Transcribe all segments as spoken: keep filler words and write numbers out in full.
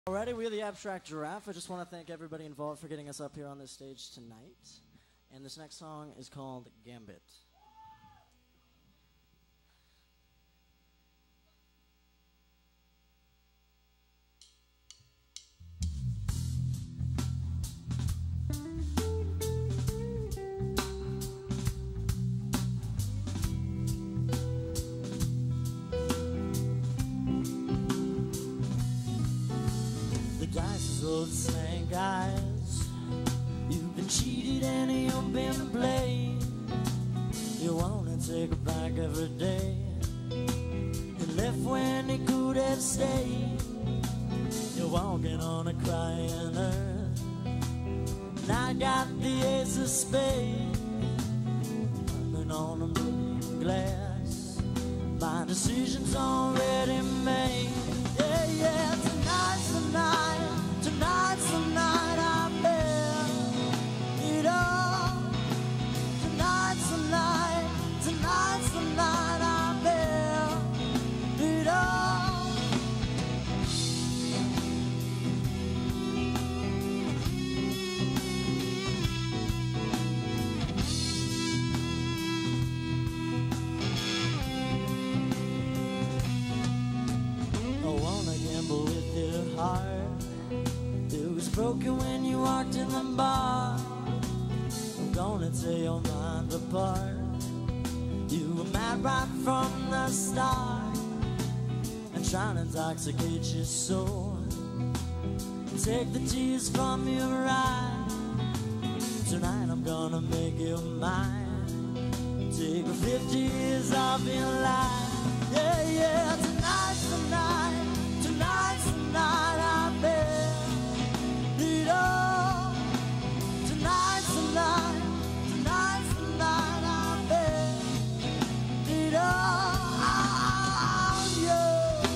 Alrighty, we are the Abstract Giraffe. I just want to thank everybody involved for getting us up here on this stage tonight. And this next song is called Gambit. Old snake eyes, you've been cheated and you've been played. You wanna take it back every day. You left when you could have stayed. You're walking on a crying earth, and I got the ace of spades, running on a broken glass. My decision's already made. Yeah, yeah, tonight's the night. Tonight's the night I bear it all. Tonight's the night, tonight's the night I bear it all. I wanna gamble with your heart. It was broken when you walked in the bar. I'm gonna tear your mind apart. You were mad right from the start, and trying to intoxicate your soul. Take the tears from your eyes. Tonight I'm gonna make you mine. Take fifty years off your life. Yeah, yeah, tonight's the night. Tonight's the night I bear it all. Tonight's the night, tonight's the night I bear it all. Yeah.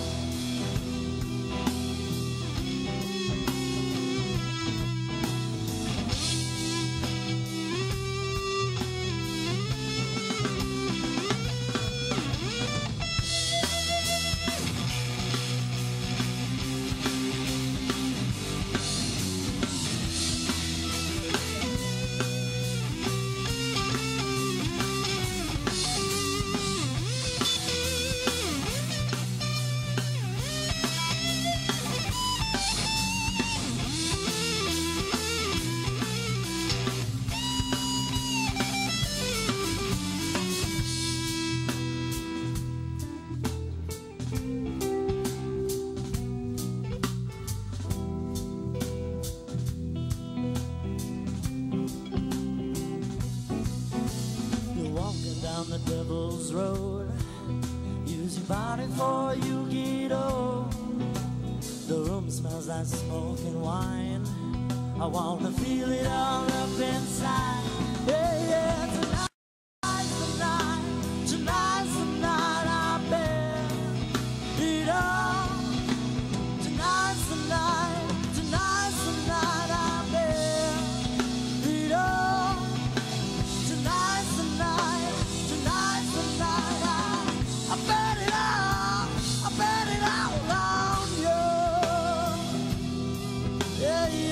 The devil's road, use your body for you get old. The room smells like smoke and wine. I wanna feel it all up inside. Yeah, yeah, tonight's the night. Tonight's the night I bear it all. Tonight's the night. Tonight's the night I bear it all. Tonight's the night. Tonight's the night I, I bet it all, I bet it all on you. Yeah, yeah.